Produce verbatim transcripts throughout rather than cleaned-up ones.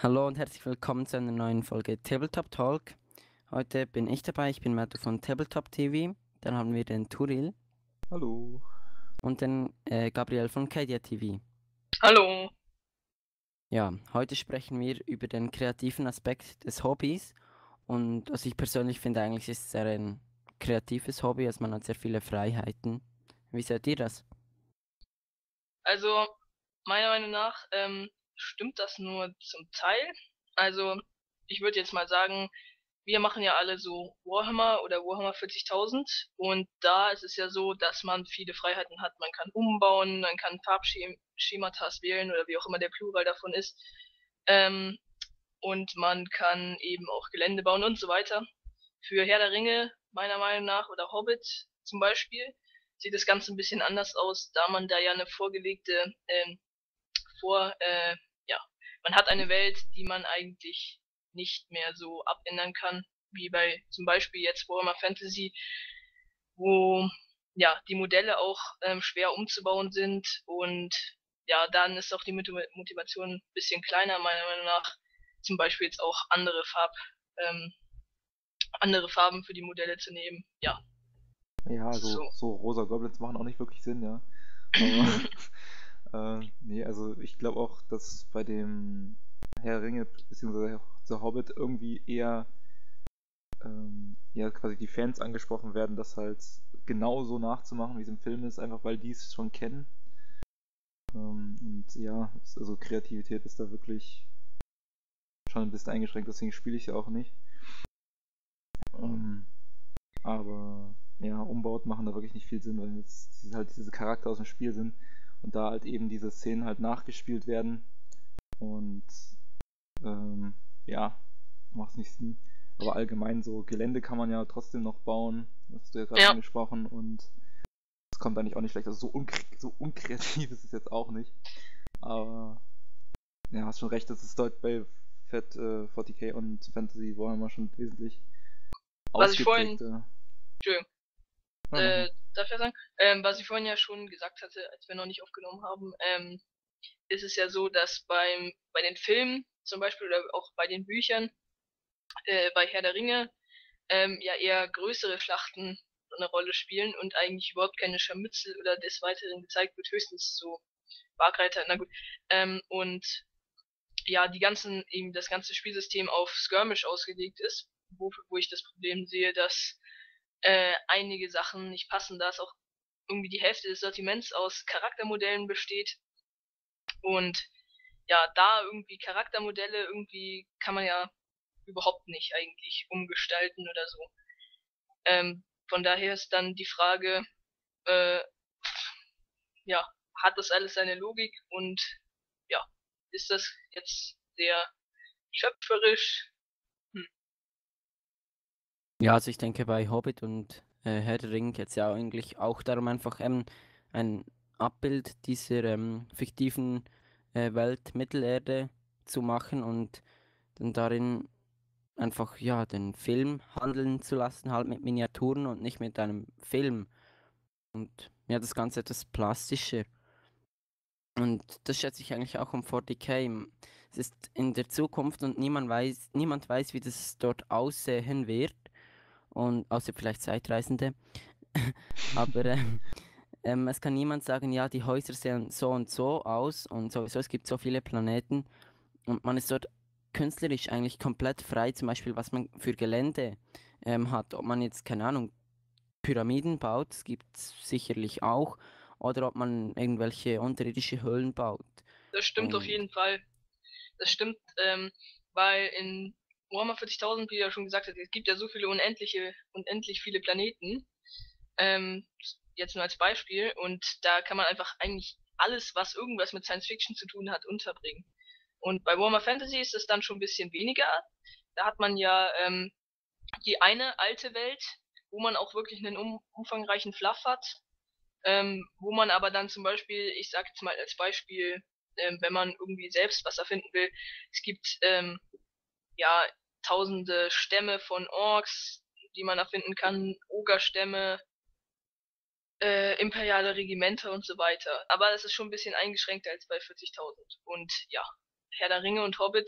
Hallo und herzlich willkommen zu einer neuen Folge Tabletop Talk. Heute bin ich dabei, ich bin Matto von Tabletop T V. Dann haben wir den Turil Hallo. und den äh, Gabriel von Kadia T V. Hallo. Ja, heute sprechen wir über den kreativen Aspekt des Hobbys. Und was ich persönlich finde, eigentlich ist es ein kreatives Hobby, also man hat sehr viele Freiheiten. Wie seht ihr das? Also, meiner Meinung nach ähm, stimmt das nur zum Teil. Also, ich würde jetzt mal sagen, wir machen ja alle so Warhammer oder Warhammer vierzigtausend und da ist es ja so, dass man viele Freiheiten hat. Man kann umbauen, man kann Farbschematas wählen oder wie auch immer der Plural davon ist. Ähm, und man kann eben auch Gelände bauen und so weiter. Für Herr der Ringe, meiner Meinung nach, oder Hobbit zum Beispiel, sieht das Ganze ein bisschen anders aus, da man da ja eine vorgelegte, ähm, vor, äh, ja, man hat eine Welt, die man eigentlich nicht mehr so abändern kann, wie bei zum Beispiel jetzt Warhammer Fantasy, wo ja die Modelle auch ähm, schwer umzubauen sind und ja, dann ist auch die Motivation ein bisschen kleiner, meiner Meinung nach, zum Beispiel jetzt auch andere Farb, ähm, andere Farben für die Modelle zu nehmen. Ja, Ja, das ist so, so. so rosa Goblins machen auch nicht wirklich Sinn, ja. Aber äh, nee, also ich glaube auch, dass bei dem Herr der Ringe bzw. The Hobbit irgendwie eher ähm, ja quasi die Fans angesprochen werden, das halt genauso nachzumachen, wie es im Film ist, einfach weil die es schon kennen. Ähm, und ja, es- also Kreativität ist da wirklich schon ein bisschen eingeschränkt, deswegen spiele ich ja auch nicht. Ähm, Aber ja, Umbauten machen da wirklich nicht viel Sinn, weil es halt diese Charakter aus dem Spiel sind und da halt eben diese Szenen halt nachgespielt werden und ähm, ja, macht nicht Sinn. Aber allgemein so Gelände kann man ja trotzdem noch bauen, das hast du ja gerade Ja, angesprochen, und es kommt eigentlich auch nicht schlecht. Also so, unkre so unkreativ ist es jetzt auch nicht. Aber ja, hast schon recht, das ist dort bei Fat äh, vierzig K und Fantasy Warhammer schon wesentlich was ich vorhin, ausgeprägter. Entschuldigung, Ja, mach äh, mal. darf ich ja sagen, ähm, was ich vorhin ja schon gesagt hatte, als wir noch nicht aufgenommen haben, ähm, ist es ja so, dass beim, bei den Filmen zum Beispiel oder auch bei den Büchern, äh, bei Herr der Ringe, ähm, ja eher größere Schlachten eine Rolle spielen und eigentlich überhaupt keine Scharmützel oder des Weiteren gezeigt wird, höchstens so Waagreiter, na gut. Ähm, und ja, die ganzen, eben das ganze Spielsystem auf Skirmish ausgelegt ist, wo, wo ich das Problem sehe, dass äh, einige Sachen nicht passen, da es auch irgendwie die Hälfte des Sortiments aus Charaktermodellen besteht. Und ja, da irgendwie Charaktermodelle irgendwie kann man ja überhaupt nicht eigentlich umgestalten oder so. Ähm, von daher ist dann die Frage, äh, ja, hat das alles seine Logik und ja, ist das jetzt sehr schöpferisch? Hm. Ja, also ich denke bei Hobbit und äh, Herr der Ringe geht es ja eigentlich auch darum, einfach ähm, ein Abbild dieser ähm, fiktiven äh, Welt Mittelerde zu machen und dann darin einfach ja den Film handeln zu lassen, halt mit Miniaturen und nicht mit einem Film. Und ja, das Ganze etwas plastischer. Und das schätze ich eigentlich auch um vierzig K. Es ist in der Zukunft und niemand weiß, niemand weiß, wie das dort aussehen wird. Und außer vielleicht Zeitreisende. Aber ähm, ähm, es kann niemand sagen, ja, die Häuser sehen so und so aus und sowieso, es gibt so viele Planeten und man ist dort künstlerisch eigentlich komplett frei, zum Beispiel, was man für Gelände ähm, hat. Ob man jetzt, keine Ahnung, Pyramiden baut, das gibt es sicherlich auch, oder ob man irgendwelche unterirdische Höhlen baut. Das stimmt auf Und jeden Fall. Das stimmt, ähm, weil in Warhammer vierzigtausend, wie du ja schon gesagt hast, es gibt ja so viele unendliche, unendlich viele Planeten. Ähm, jetzt nur als Beispiel. Und da kann man einfach eigentlich alles, was irgendwas mit Science Fiction zu tun hat, unterbringen. Und bei Warhammer Fantasy ist es dann schon ein bisschen weniger. Da hat man ja ähm, die eine alte Welt, wo man auch wirklich einen um, umfangreichen Fluff hat, ähm, wo man aber dann zum Beispiel, ich sage jetzt mal als Beispiel, ähm, wenn man irgendwie selbst was erfinden will, es gibt ähm, ja tausende Stämme von Orks, die man erfinden kann, Ogerstämme, äh, imperiale Regimenter und so weiter. Aber das ist schon ein bisschen eingeschränkter als bei vierzigtausend. Und ja, Herr der Ringe und Hobbit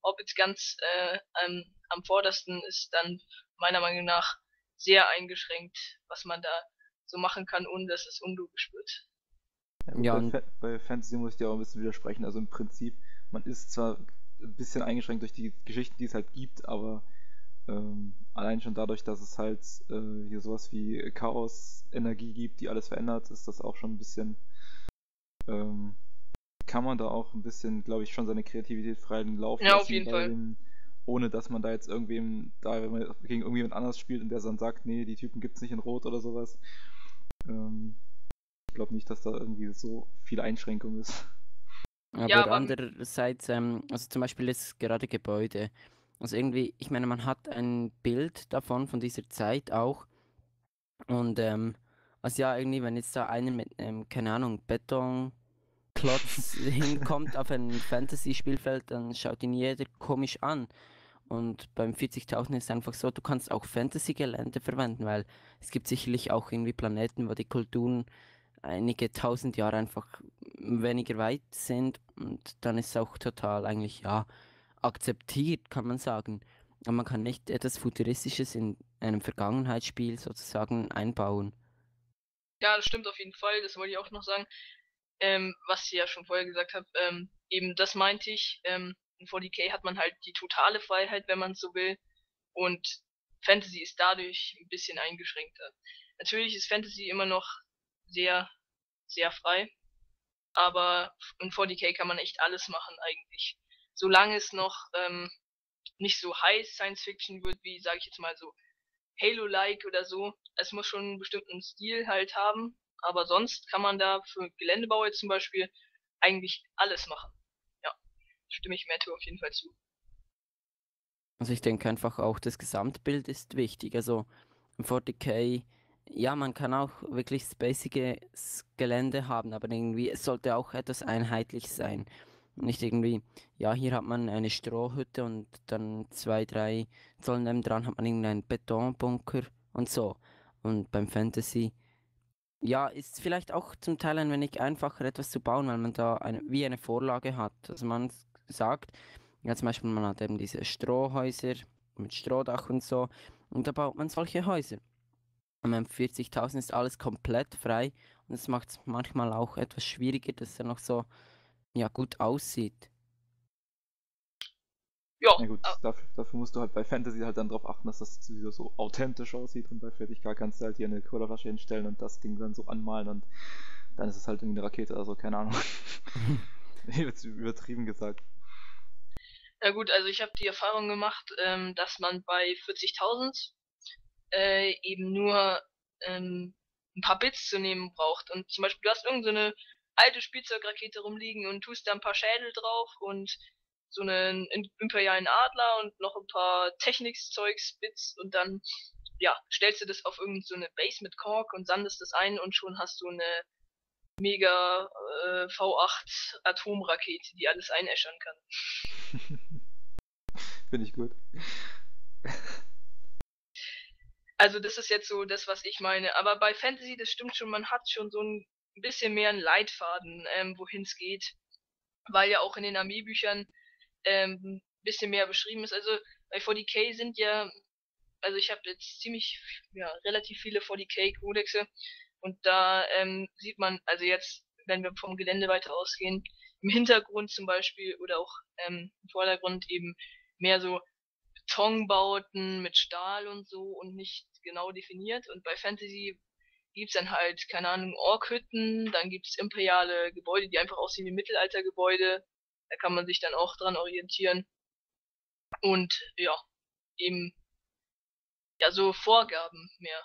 Hobbit ganz äh, am, am vordersten ist dann meiner Meinung nach sehr eingeschränkt, was man da so machen kann, ohne dass es unlogisch wird. Ja, gut, Ja, bei, und Fa bei Fantasy muss ich dir auch ein bisschen widersprechen. Also im Prinzip, man ist zwar ein bisschen eingeschränkt durch die Geschichten, die es halt gibt, aber ähm, allein schon dadurch, dass es halt äh, hier sowas wie Chaos-Energie gibt, die alles verändert, ist das auch schon ein bisschen, ähm, kann man da auch ein bisschen, glaube ich, schon seine Kreativität freien Lauf Ja, auf lassen jeden bei Fall. dem, ohne dass man da jetzt irgendwem, da wenn man gegen irgendjemand anders spielt und der dann sagt, nee, die Typen gibt's nicht in Rot oder sowas. Ähm, ich glaube nicht, dass da irgendwie so viel Einschränkung ist. Ja, aber aber andererseits, ähm, also zum Beispiel jetzt gerade Gebäude. Also irgendwie, ich meine, man hat ein Bild davon, von dieser Zeit auch. Und ähm, also ja, irgendwie, wenn jetzt da einer mit, ähm, keine Ahnung, Betonklotz hinkommt auf ein Fantasy-Spielfeld, dann schaut ihn jeder komisch an. Und beim vierzigtausend ist es einfach so, du kannst auch Fantasy-Gelände verwenden, weil es gibt sicherlich auch irgendwie Planeten, wo die Kulturen einige tausend Jahre einfach weniger weit sind und dann ist es auch total eigentlich, ja, akzeptiert, kann man sagen. Aber man kann nicht etwas Futuristisches in einem Vergangenheitsspiel sozusagen einbauen. ja, das stimmt auf jeden Fall, das wollte ich auch noch sagen. Ähm, was ich ja schon vorher gesagt habe, ähm, eben das meinte ich. Ähm, in forty K hat man halt die totale Freiheit, wenn man so will. Und Fantasy ist dadurch ein bisschen eingeschränkter. Natürlich ist Fantasy immer noch sehr, sehr frei, aber in forty K kann man echt alles machen eigentlich. Solange es noch ähm, nicht so High Science Fiction wird, wie, sage ich jetzt mal so, Halo-like oder so. Es muss schon einen bestimmten Stil halt haben, aber sonst kann man da für Geländebau jetzt zum Beispiel eigentlich alles machen. Ja, stimme ich Matthew auf jeden Fall zu. Also ich denke einfach auch, das Gesamtbild ist wichtig. Also im forty K, ja, man kann auch wirklich spaciges Gelände haben, aber irgendwie, es sollte auch etwas einheitlich sein. Nicht irgendwie, ja, hier hat man eine Strohhütte und dann zwei, drei Zoll dran hat man irgendeinen Betonbunker und so. Und beim Fantasy, ja, ist vielleicht auch zum Teil ein wenig einfacher etwas zu bauen, weil man da eine, wie eine Vorlage hat. Also man s- sagt, ja, zum Beispiel man hat eben diese Strohhäuser mit Strohdach und so und da baut man solche Häuser. Und beim vierzigtausend ist alles komplett frei und das macht es manchmal auch etwas schwieriger, dass er noch so, ja, gut aussieht. Ja, Na gut, ah, dafür, dafür musst du halt bei Fantasy halt dann darauf achten, dass das wieder so authentisch aussieht und bei vierzig K kannst du halt hier eine Colaflasche hinstellen und das Ding dann so anmalen und dann ist es halt irgendwie eine Rakete, also keine Ahnung. Jetzt übertrieben gesagt. ja gut, also ich habe die Erfahrung gemacht, ähm, dass man bei vierzigtausend äh, eben nur ähm, ein paar Bits zu nehmen braucht. Und zum Beispiel, du hast irgend so eine alte Spielzeugrakete rumliegen und tust da ein paar Schädel drauf und so einen im- imperialen Adler und noch ein paar Technikzeugs, Bits und dann, ja, stellst du das auf irgend so eine Base mit Kork und sandest das ein und schon hast du eine mega äh, V acht Atomrakete, die alles einäschern kann. Finde ich gut. Also das ist jetzt so das, was ich meine. Aber bei Fantasy, das stimmt schon, man hat schon so ein bisschen mehr einen Leitfaden, ähm, wohin es geht. Weil ja auch in den Armeebüchern ähm, ein bisschen mehr beschrieben ist. Also bei forty K sind ja, also ich habe jetzt ziemlich, ja, relativ viele forty K-Kodexe und da ähm, sieht man, also jetzt, wenn wir vom Gelände weiter ausgehen, im Hintergrund zum Beispiel oder auch ähm, im Vordergrund eben mehr so Betonbauten mit Stahl und so und nicht genau definiert. Und bei Fantasy gibt's dann halt, keine Ahnung, Orkhütten, dann gibt's imperiale Gebäude, die einfach aussehen wie Mittelaltergebäude. Da kann man sich dann auch dran orientieren. Und ja, eben, ja, so Vorgaben mehr.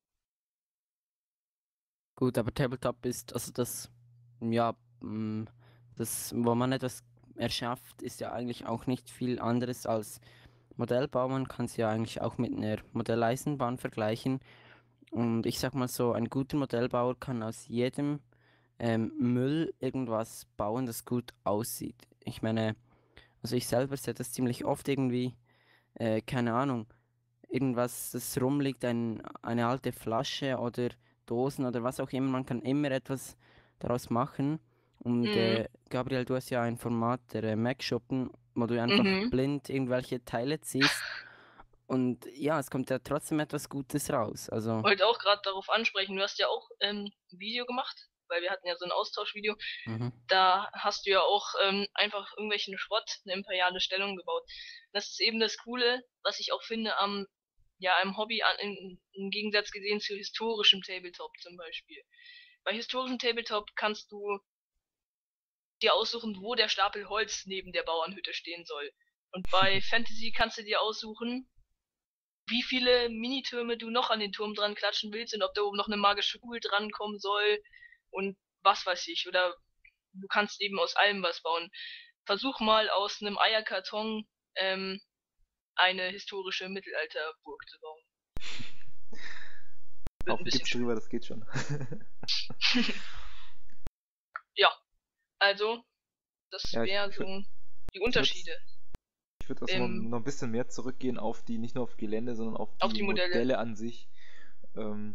Gut, aber Tabletop ist, also das, ja, mm, das, wo man etwas erschafft, ist ja eigentlich auch nicht viel anderes als Modellbau. Man kann es ja eigentlich auch mit einer Modelleisenbahn vergleichen. Und ich sag mal so, ein guter Modellbauer kann aus jedem ähm, Müll irgendwas bauen, das gut aussieht. Ich meine, also ich selber sehe das ziemlich oft irgendwie, äh, keine Ahnung, irgendwas, das rumliegt, ein, eine alte Flasche oder Dosen oder was auch immer. Man kann immer etwas daraus machen. Und Mhm. äh, Gabriel, du hast ja ein Format, der äh, Mac-Shoppen, wo du einfach Mhm. blind irgendwelche Teile ziehst. Und ja, es kommt ja trotzdem etwas Gutes raus. Also, Wollte auch gerade darauf ansprechen, du hast ja auch ähm, ein Video gemacht, weil wir hatten ja so ein Austauschvideo. mhm. Da hast du ja auch ähm, einfach irgendwelchen Schrott eine imperiale Stellung gebaut. Das ist eben das Coole, was ich auch finde am ja einem Hobby an, im, im Gegensatz gesehen zu historischem Tabletop zum Beispiel. Bei historischem Tabletop kannst du dir aussuchen, wo der Stapel Holz neben der Bauernhütte stehen soll. Und bei Fantasy kannst du dir aussuchen, wie viele Minitürme du noch an den Turm dran klatschen willst und ob da oben noch eine magische Kugel drankommen soll und was weiß ich. Oder du kannst eben aus allem was bauen. Versuch mal aus einem Eierkarton ähm, eine historische Mittelalterburg zu bauen. Wird ein Haufen bisschen Gips drüber, schwer. das geht schon. Ja, also das Ja, ich, wären ich würde so die ich würd, Unterschiede ich würd also noch, ähm, noch ein bisschen mehr zurückgehen auf die, nicht nur auf Gelände, sondern auf auf die die Modelle. Modelle an sich. Ähm,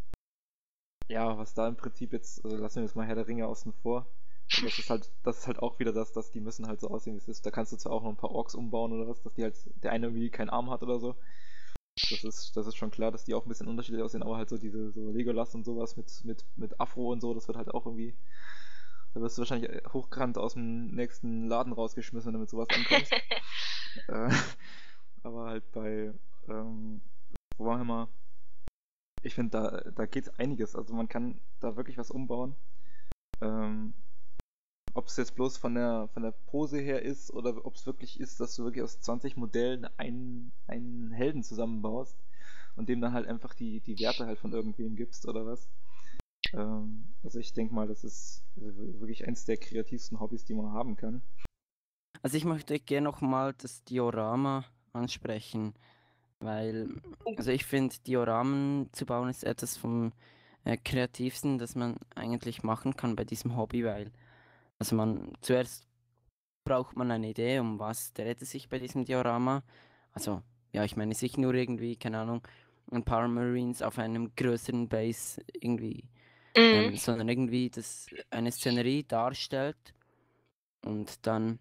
ja, was da im Prinzip jetzt, also lassen wir jetzt mal Herr der Ringe außen vor. Weil das ist halt, das ist halt auch wieder das, dass die müssen halt so aussehen, wie es ist. Da kannst du zwar auch noch ein paar Orks umbauen oder was, dass die halt, der eine irgendwie keinen Arm hat oder so. Das ist, das ist schon klar, dass die auch ein bisschen unterschiedlich aussehen, aber halt so diese so Legolas und sowas mit, mit, mit Afro und so, das wird halt auch irgendwie. Da wirst du wahrscheinlich hochkant aus dem nächsten Laden rausgeschmissen, wenn du mit sowas ankommst. äh, aber halt bei ähm, Warhammer, ich finde, da, da geht einiges. Also man kann da wirklich was umbauen. Ähm, ob es jetzt bloß von der, von der Pose her ist oder ob es wirklich ist, dass du wirklich aus zwanzig Modellen einen, einen Helden zusammenbaust und dem dann halt einfach die, die Werte halt von irgendwem gibst oder was. Ähm, also ich denke mal, das ist wirklich eins der kreativsten Hobbys, die man haben kann. Also ich möchte gerne nochmal das Diorama ansprechen, weil, Oh, also ich finde, Dioramen zu bauen ist etwas vom äh, kreativsten, das man eigentlich machen kann bei diesem Hobby, weil, also man, zuerst braucht man eine Idee, um was dreht es sich bei diesem Diorama. Also, ja, ich meine, sich nur irgendwie, keine Ahnung, ein paar Marines auf einem größeren Base irgendwie, mhm. ähm, sondern irgendwie das eine Szenerie darstellt und dann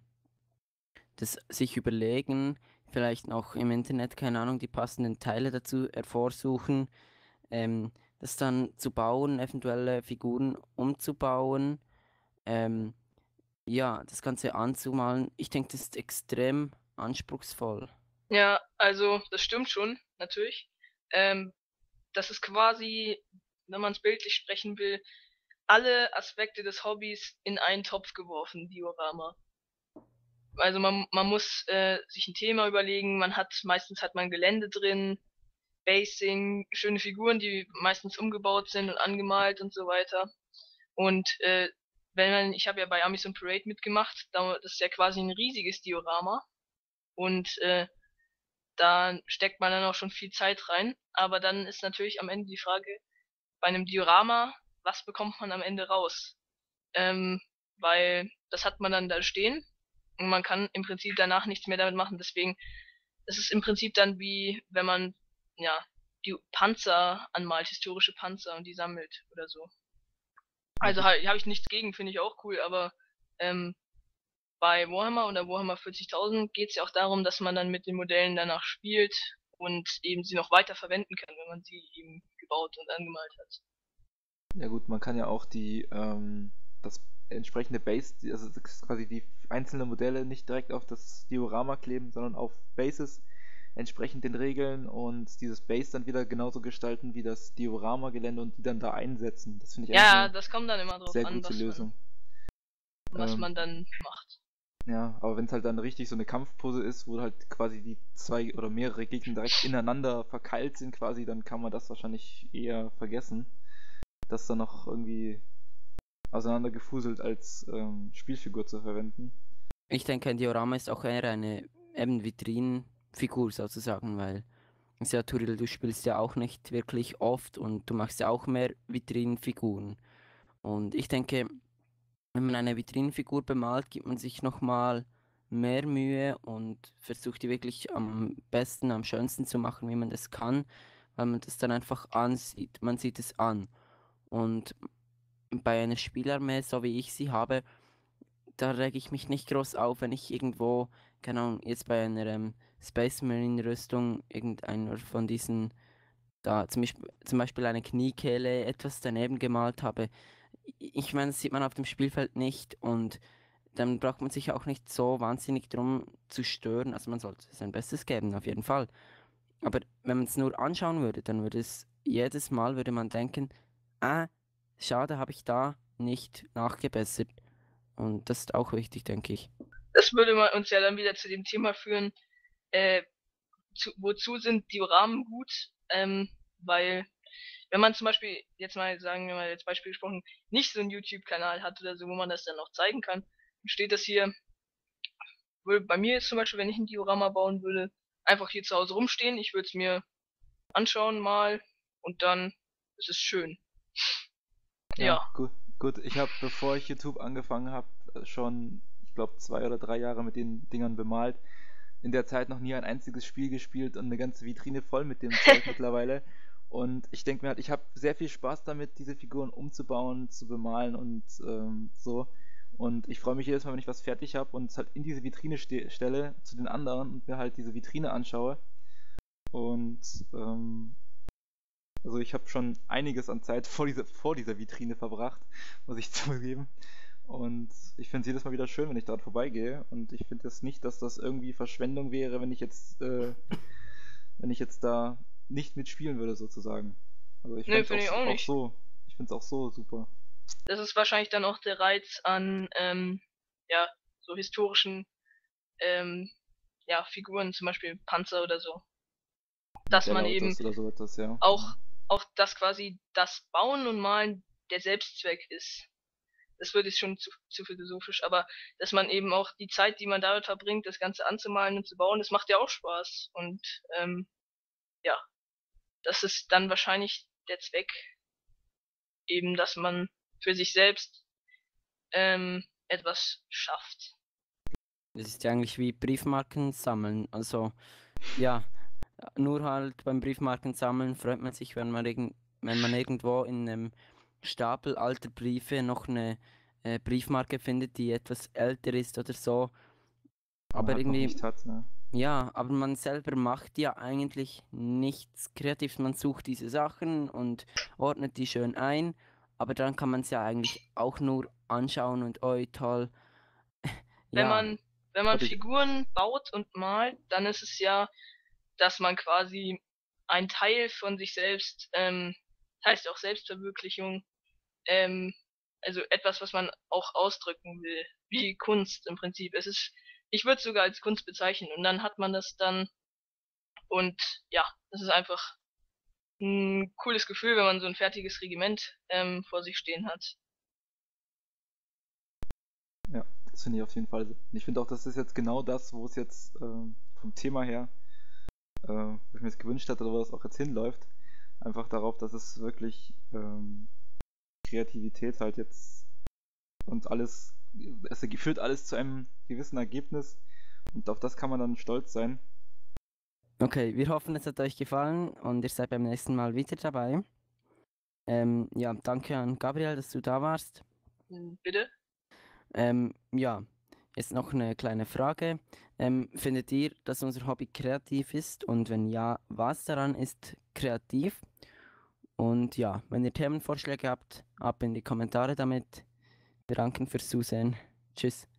das sich überlegen, vielleicht noch im Internet, keine Ahnung, die passenden Teile dazu hervorsuchen, ähm, das dann zu bauen, eventuelle Figuren umzubauen, ähm, ja, das Ganze anzumalen. Ich denke, das ist extrem anspruchsvoll. Ja, also das stimmt schon, natürlich. Ähm, das ist quasi, wenn man es bildlich sprechen will, alle Aspekte des Hobbys in einen Topf geworfen, Diorama. Also man, man muss äh, sich ein Thema überlegen, man hat, meistens hat man Gelände drin, Basing, schöne Figuren, die meistens umgebaut sind und angemalt und so weiter. Und äh, wenn man, ich habe ja bei Amazon Parade mitgemacht, da, das ist ja quasi ein riesiges Diorama und äh, da steckt man dann auch schon viel Zeit rein. Aber dann ist natürlich am Ende die Frage, bei einem Diorama, was bekommt man am Ende raus? Ähm, weil das hat man dann da stehen und man kann im Prinzip danach nichts mehr damit machen. Deswegen ist es im Prinzip dann wie, wenn man ja die Panzer anmalt, historische Panzer und die sammelt oder so. Ja Also gut, halt, habe ich nichts gegen, finde ich auch cool, aber ähm, bei Warhammer oder Warhammer vierzigtausend geht es ja auch darum, dass man dann mit den Modellen danach spielt und eben sie noch weiter verwenden kann, wenn man sie eben gebaut und angemalt hat. ja gut, man kann ja auch die, ähm, das entsprechende Base, die- also das quasi die einzelnen Modelle nicht direkt auf das Diorama kleben, sondern auf Bases entsprechend den Regeln und dieses Base dann wieder genauso gestalten wie das Diorama-Gelände und die dann da einsetzen. Das finde ich eigentlich Ja, eine das kommt dann immer drauf sehr an, gute was man, Lösung. was Ähm, man dann macht. ja, aber wenn es halt dann richtig so eine Kampfpose ist, wo halt quasi die zwei oder mehrere Gegner direkt ineinander verkeilt sind quasi, dann kann man das wahrscheinlich eher vergessen, das dann noch irgendwie auseinandergefuselt als ähm, Spielfigur zu verwenden. Ich denke, ein Diorama ist auch eher eine eben Vitrinenfigur sozusagen, weil ja, Turil, du spielst ja auch nicht wirklich oft und du machst ja auch mehr Vitrinenfiguren. Und ich denke, wenn man eine Vitrinenfigur bemalt, gibt man sich nochmal mehr Mühe und versucht die wirklich am besten, am schönsten zu machen, wie man das kann, weil man das dann einfach ansieht. Man sieht es an. Und bei einer Spielarmee, so wie ich sie habe, da rege ich mich nicht groß auf, wenn ich irgendwo, keine Ahnung, jetzt bei einer ähm, Space Marine Rüstung irgendeiner von diesen, da zum Beispiel, zum Beispiel eine Kniekehle etwas daneben gemalt habe. I- Ich meine, das sieht man auf dem Spielfeld nicht und dann braucht man sich auch nicht so wahnsinnig drum zu stören. Also man sollte sein Bestes geben, auf jeden Fall. Aber wenn man es nur anschauen würde, dann würde es jedes Mal würde man denken, ah, schade, habe ich da nicht nachgebessert. Und das ist auch wichtig, denke ich. Das würde man uns ja dann wieder zu dem Thema führen, äh, zu, wozu sind Dioramen gut? Ähm, weil, wenn man zum Beispiel, jetzt mal sagen wir mal als Beispiel gesprochen, nicht so einen YouTube-Kanal hat oder so, wo man das dann noch zeigen kann, dann steht das hier, würde bei mir jetzt zum Beispiel, wenn ich ein Diorama bauen würde, einfach hier zu Hause rumstehen, ich würde es mir anschauen mal und dann ist es schön. Ja, Ja, gut, gut. Ich habe, bevor ich YouTube angefangen habe, schon, ich glaube, zwei oder drei Jahre mit den Dingern bemalt. In der Zeit noch nie ein einziges Spiel gespielt und eine ganze Vitrine voll mit dem Zeug mittlerweile. Und ich denke mir halt, ich habe sehr viel Spaß damit, diese Figuren umzubauen, zu bemalen und ähm, so. Und ich freue mich jedes Mal, wenn ich was fertig habe und es halt in diese Vitrine ste stelle zu den anderen und mir halt diese Vitrine anschaue. Und ähm, also ich habe schon einiges an Zeit vor dieser, vor dieser Vitrine verbracht, muss ich zugeben. Und ich finde es jedes Mal wieder schön, wenn ich dort vorbeigehe. Und ich finde es nicht, dass das irgendwie Verschwendung wäre, wenn ich jetzt, äh, wenn ich jetzt da nicht mitspielen würde, sozusagen. Also ich nö, fände es finde ich auch, auch auch nicht. so, ich finde es auch so super. Das ist wahrscheinlich dann auch der Reiz an, ähm, ja, so historischen, ähm, ja, Figuren, zum Beispiel Panzer oder so. Dass Modelle man eben Autos oder so etwas, ja. auch, auch das quasi das Bauen und Malen der Selbstzweck ist. Das wird jetzt schon zu, zu philosophisch, aber dass man eben auch die Zeit, die man damit verbringt, das Ganze anzumalen und zu bauen, das macht ja auch Spaß. Und ähm, ja, das ist dann wahrscheinlich der Zweck, eben, dass man für sich selbst ähm, etwas schafft. Das ist ja eigentlich wie Briefmarken sammeln. Also, ja, nur halt beim Briefmarken sammeln freut man sich, wenn man, irgend, wenn man irgendwo in einem Stapel alter Briefe noch eine äh, Briefmarke findet, die etwas älter ist oder so. Die man Aber halt noch irgendwie, nicht hat, ne? ja, aber man selber macht ja eigentlich nichts Kreatives. Man sucht diese Sachen und ordnet die schön ein. Aber dann kann man es ja eigentlich auch nur anschauen und, oh, toll. Wenn Ja, man, wenn man Hatte ich, Figuren baut und malt, dann ist es ja, dass man quasi ein Teil von sich selbst, ähm, heißt auch Selbstverwirklichung, ähm, also etwas, was man auch ausdrücken will, wie Kunst im Prinzip. Es ist, ich würde es sogar als Kunst bezeichnen und dann hat man das dann und ja, das ist einfach ein cooles Gefühl, wenn man so ein fertiges Regiment ähm, vor sich stehen hat. ja, das finde ich auf jeden Fall. Und ich finde auch, das ist jetzt genau das, wo es jetzt ähm, vom Thema her, äh, wo ich mir das gewünscht hatte, oder wo das auch jetzt hinläuft. Einfach darauf, dass es wirklich ähm, Kreativität halt jetzt und alles, es führt alles zu einem gewissen Ergebnis und auf das kann man dann stolz sein. okay, wir hoffen, es hat euch gefallen und ihr seid beim nächsten Mal wieder dabei. Ähm, ja, danke an Gabriel, dass du da warst. Hm, bitte? Ähm, ja, jetzt noch eine kleine Frage. Ähm, findet ihr, dass unser Hobby kreativ ist? Und wenn ja, was daran ist kreativ? Und ja, wenn ihr Themenvorschläge habt, ab in die Kommentare damit. Wir danken fürs Zusehen. Tschüss.